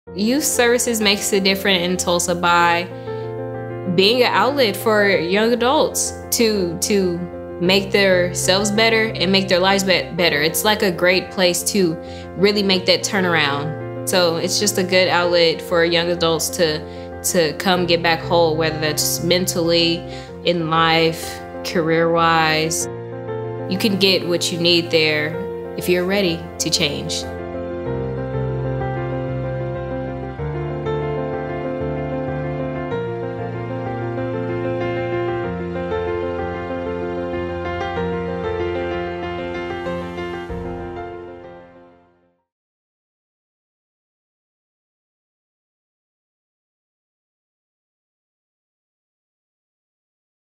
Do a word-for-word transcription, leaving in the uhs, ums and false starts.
Youth services makes it different in Tulsa by being an outlet for young adults to to make themselves better and make their lives be better. It's like a great place to really make that turnaround. So it's just a good outlet for young adults to to come get back whole, whether that's mentally, in life, career-wise. You can get what you need there if you're ready to change.